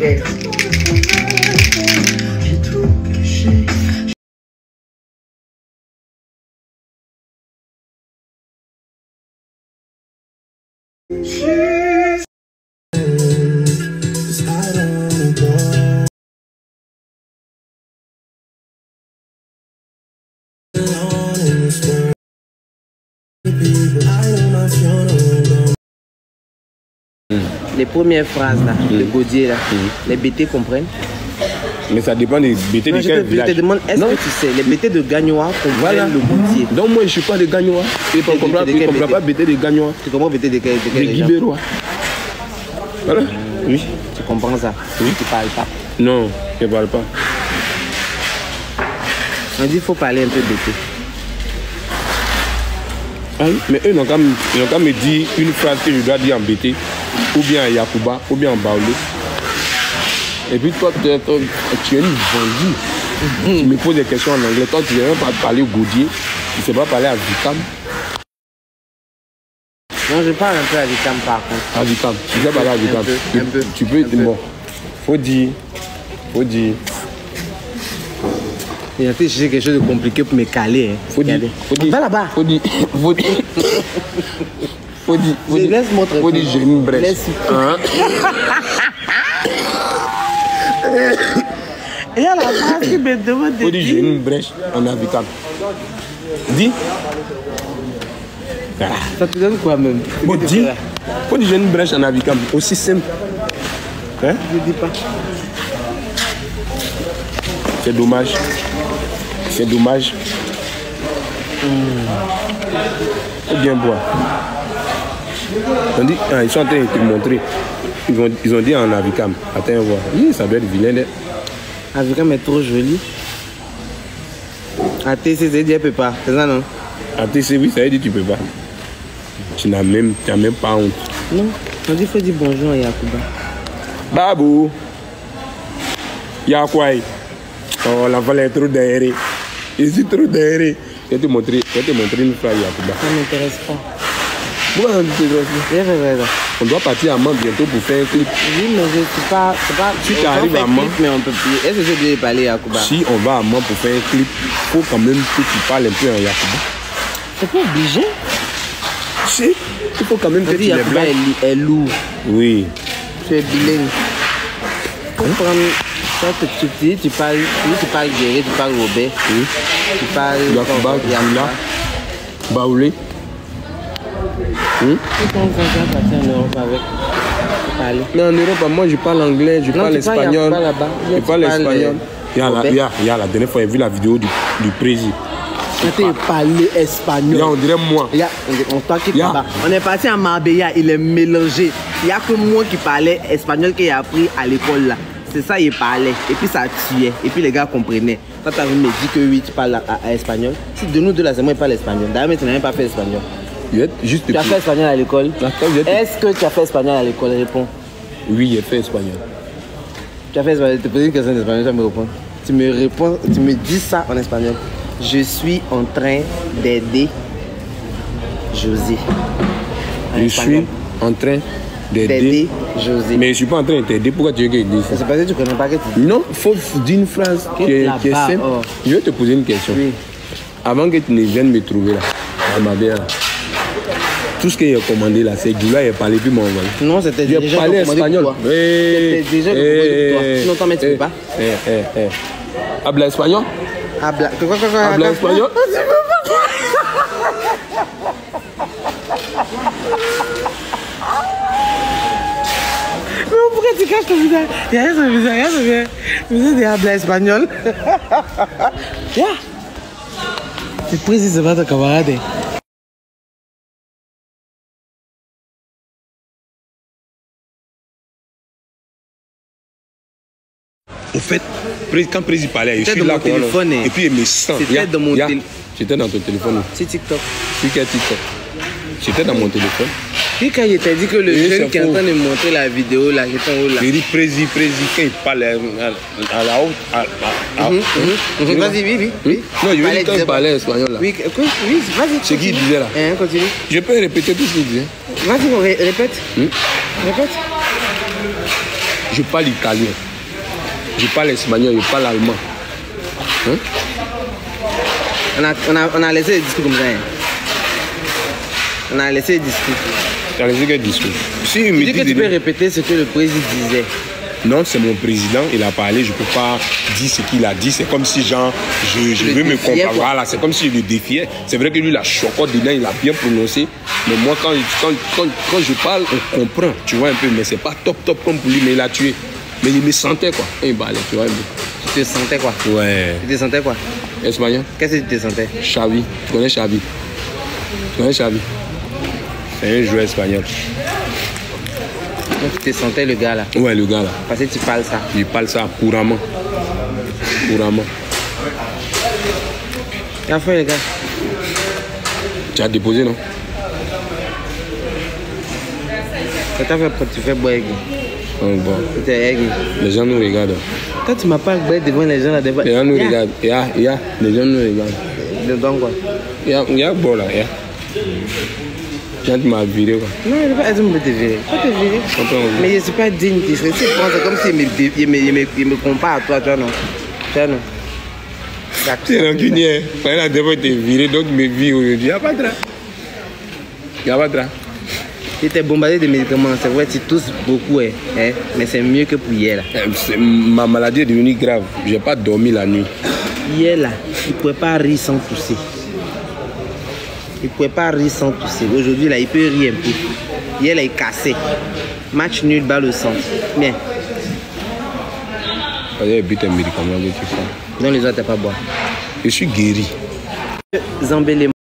guerre. Les premières phrases là, le Gaudier là, les BT comprennent. Mais ça dépend des BT de quel village. Je te demande, est-ce que tu sais, les BT de Gagnois comprennent le Gaudier? Donc moi je suis pas de Gagnois. Je ne comprends pas BT de Gagnois. Tu comprends BT de quel De Guibérois. Voilà. Oui. Tu comprends ça? Oui. Tu parles pas. Non, je ne parle pas. On dit qu'il faut parler un peu BT. Ah oui, mais eux n'ont qu'à me dire une phrase que je dois dire en BT, ou bien en Yakuba, ou bien en Baoulé. Et puis toi, tu es une vendue. Tu me poses des questions en anglais. Toi, tu ne sais même pas parler au Gaudier. Tu ne sais pas parler à Vicam. Non, je parle un peu à Vicam par contre. À Vicam. Tu sais parler à Vicam. Un peu. Tu peux. Bon. Faut dire. Il a fait chercher quelque chose de compliqué pour me caler. Hein. Faut dire. Va là-bas. Faut dire. Laisse-moi te faut dire, j'ai une brèche. Il y a la phrase qui me demande de dire. Faut dire, j'ai une brèche en Avicam. Dis. Ça te donne quoi même? Faut dire, j'ai une brèche en Avicam. Aussi simple. Hein? Je dis pas. C'est dommage. C'est dommage. Faut bien boire. On dit, ils sont en train de te montrer. Ils ont dit en Avicam. Attends, voir. Oui, ça doit être vilain. Avicam est trop joli. ATC, c'est dit, elle peut pas. C'est ça, non? ATC, oui, ça veut dire tu peux pas. Tu n'as même pas honte. Non, on dit qu'il faut dire bonjour à Yakuba. Babou. Yakwai. Oh, la voile est trop derrière. Je suis trop derrière. Je vais te montrer une phrase Yakuba. Ça ne m'intéresse pas. Pourquoi ça ne t'intéresse pas? On doit partir à Mans bientôt pour faire un clip. Oui, mais je ne suis pas. Si tu arrives à Mans. Mais on peut plus. Est-ce que je dois parler Yakuba? Si on va à Mans pour faire un clip, il faut quand même que tu parles un peu en Yakuba. C'est pas obligé. Si, il faut quand même que tu les Yakuba est lourd. Oui. Tu es bilingue. Tu parles Guéré, tu parles Robert. Oui. Tu parles Yakuba, Yakuba. Baoulé. Comment on va partir en Europe avec parler? Mais en Europe, moi je parle anglais, je parle espagnol. Je parle espagnol. Il y a la dernière fois, j'ai vu la vidéo du président. Tu parles espagnol. On dirait moi. On est parti à Marbella, il est mélangé. Il n'y a que moi qui parlais espagnol qu'il a appris à l'école là. C'est ça, il parlait. Et puis ça tuait. Et puis les gars comprenaient. Quand tu avais me dit que oui, tu parles à espagnol. Si de nous deux là, c'est moi qui parle espagnol. D'ailleurs, mais tu n'as même pas fait espagnol. Tu as fait espagnol à l'école? Est-ce que tu as fait espagnol à l'école? Réponds. Oui, j'ai fait espagnol. Tu as fait espagnol? Je te pose une question en espagnol, tu vas me répondre. Tu me réponds, tu me dis ça en espagnol. Je suis en train d'aider José. Je suis en train d'aider José. Mais je ne suis pas en train de t'aider. Pourquoi tu veux que je dise ça? C'est parce que tu ne connais pas que tu dis. Non, il faut dire une phrase qui est simple. Oh. Je vais te poser une question. Oui. Avant que tu ne viennes me trouver là, à ma mère, tout ce qu'il a commandé là, c'est Djoula, il a parlé plus mon envoyé. Non, c'était déjà parlé espagnol. C'était déjà commandé pour toi. Sinon, t'en mets, tu peux pas. Habla espagnol? Habla espagnol? Mais pourquoi tu caches ton visage? Regarde son visage, regarde de habla espagnol. C'est précisément ton camarade. En fait, quand Président parlait, je suis là et puis il me sent. C'était dans mon téléphone. J'étais dans ton téléphone. C'est TikTok. C'est quel TikTok? J'étais dans mon téléphone. Puis quand il t'a dit que le jeune qui est en train de montrer la vidéo là, j'étais en haut là. Il dit Président, quand il parle à la haute. Vas-y, oui. Non, je veux dire quand il parlait espagnol là. Oui, vas-y. C'est qui il disait là? Continue. Je peux répéter tout ce qu'il disait. Vas-y, répète. Répète. Je parle italien. Je parle espagnol, je parle allemand. Hein? On a laissé les discours comme ça. Hein? On a laissé les discours. Tu as laissé quel discours? Si tu dis que tu peux répéter ce que le président disait. Non, c'est mon président, il a parlé, je ne peux pas dire ce qu'il a dit. C'est comme si genre, je veux me comparer. Voilà, c'est comme si je le défiais. C'est vrai que lui, la chocotte dedans, il a bien prononcé. Mais moi, quand je parle, on comprend, tu vois un peu. Mais c'est pas top comme pour lui, mais il a tué. Mais il me sentait quoi. Et il balait, tu vois un peu. Tu te sentais quoi? Ouais. Tu te sentais quoi? Espagnol. Qu'est-ce que tu te sentais? Xavi. Tu connais Xavi? Tu connais Xavi? C'est un joueur espagnol. Donc tu te sentais le gars là? Ouais, le gars là. Parce que tu parles ça? Il parle ça couramment. Couramment. Qu'a fait le gars? Tu as déposé, non? Qu'est-ce que tu fait? Tu fais boire aigu. Bon. Les gens nous regardent. Toi, tu m'as pas boire devant les gens là devant. Les gens nous regardent. Les gens nous regardent. Donc quoi? Il y a bon là. Tu m'as viré quoi. Non, il ne va pas te virer. Pas te virer. Mais je ne suis pas digne. C'est comme s'il me compare à toi, tu vois non? Tu vois non? C'est rancunier. La dernière fois, tu es viré, donc me vire aujourd'hui. Il n'y a pas de drap. Il n'y a pas de drap. Tu t'es bombardé de médicaments. C'est vrai, tu tousses beaucoup, hein? Mais c'est mieux que pour hier. Là. Ma maladie est devenue grave. Je n'ai pas dormi la nuit. Hier, là, il ne pouvait pas rire sans tousser. Il ne pouvait pas rire sans tousser. Aujourd'hui, là, il peut rire un peu. Hier, là, il est cassé. Match nul, bas le centre. Bien. Il y a un médicament que tu prends. Donc, les autres, tu n'as pas boire. Je suis guéri. Zambélé.